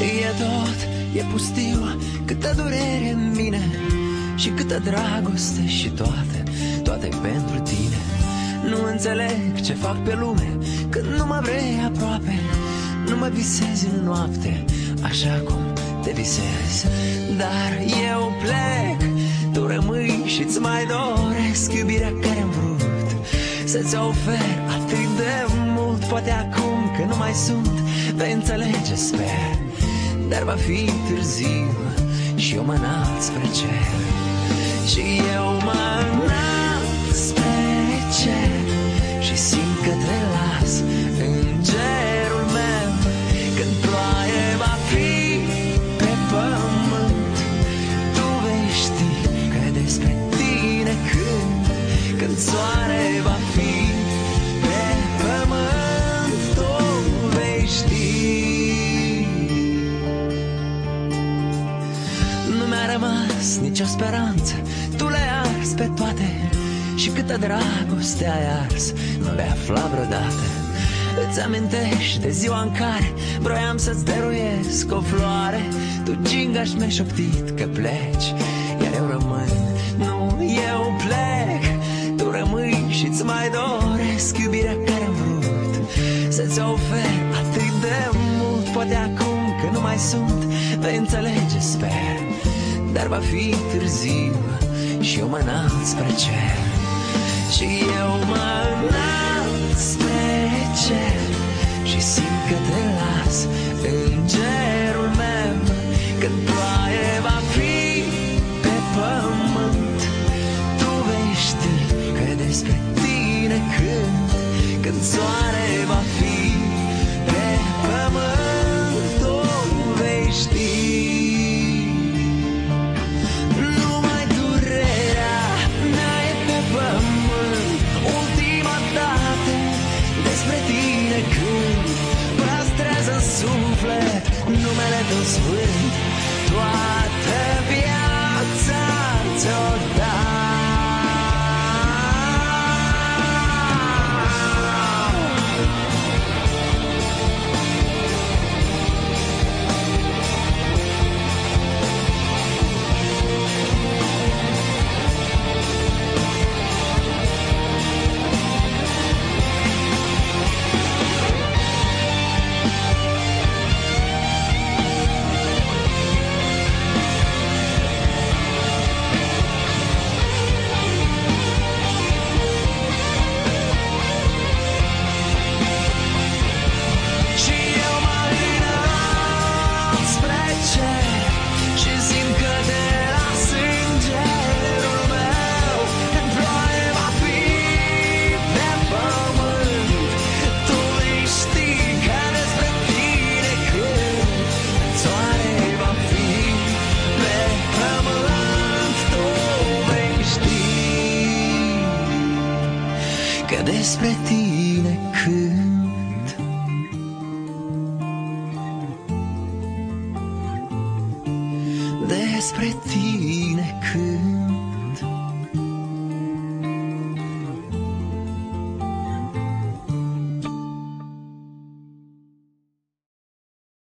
E tot, e pustiu, câtă durere în mine și câtă dragoste și toate pentru tine. Nu înțeleg ce fac pe lume când nu mă vrei aproape. Nu mă visezi în noapte așa cum te visezi. Dar eu plec, tu rămâi și-ți mai doresc iubirea care-am vrut să-ți ofer atât de mult. Poate acum că nu mai sunt, vei înțelege, sper. Dar va fi târziu și eu mă înalt spre cer. Și eu mă înalt spre cer și simt că te las în cerul meu. Când ploaie va fi pe pământ, tu vei ști că despre tine cânt. Când soare va fi pe pământ, tu vei ști. Nu mi-a rămas nicio speranță, tu le-ai ars pe toate. Și câtă dragoste ai ars, nu vei afla vreodată. Îți amintești de ziua în care vroiam să-ți dăruiesc o floare. Tu, gingaș, mi-ai șoptit că pleci, iar eu rămân. Nu, eu plec, tu rămâi și-ți mai doresc iubirea care am vrut să-ți ofer atât de mult. Poate acum că nu mai sunt, vei înțelege, sper. Dar va fi târziu și eu mă înalt spre cer. Și eu mă înalt spre cer și simt că te las în cerul meu. Când ploaie va fi pe pământ, tu vei ști că despre tine cânt. Când soare va fi pe pământ, tu vei ști. Numai durerea mea e pe pământ, ultima dată despre tine cânt. Păstrează în suflet numele tău sfânt, toată viața ți-o dau. Despre tine cânt. Despre tine